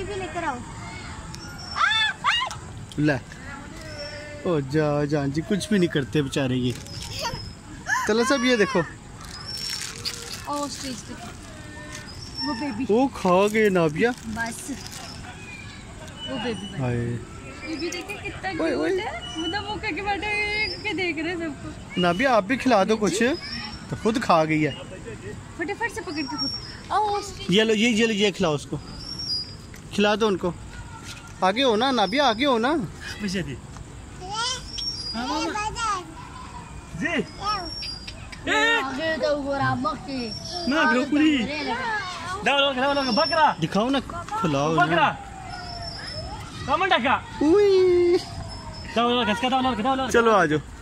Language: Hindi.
भी लेकर आओ। ले ओ जान जी कुछ भी नहीं करते बेचारे ये। चलो सब ये देखो वो बेबी वो खा गए नाबिया। बस वो बेबी बेबी देखे कितना क्यूट है, मतलब मुंह करके बैठे के देख रहे हैं सबको। नाबिया आप भी खिला दो कुछ, तो खुद खा गई है। फटाफट से पकड़ के खुद। ये लो ये खिलाओ उसको, खिला दो उनको। आगे हो ना नाबिया, आगे हो ना। दिखाओ ना, खिलाओ ना। चलो आ जाओ।